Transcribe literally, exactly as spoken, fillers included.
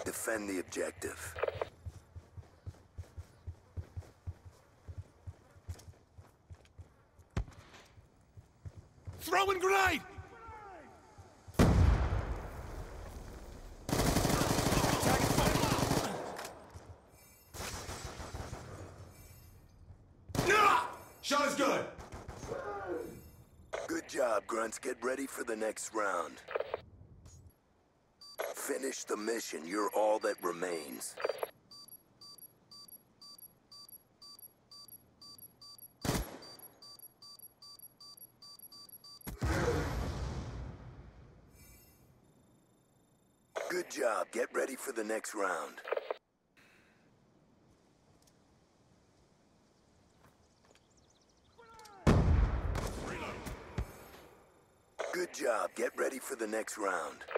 Defend the objective. Throwing grenade! Shot is good! Good job, Grunts. Get ready for the next round. Finish the mission. You're all that remains. Good job. Get ready for the next round. Good job. Get ready for the next round.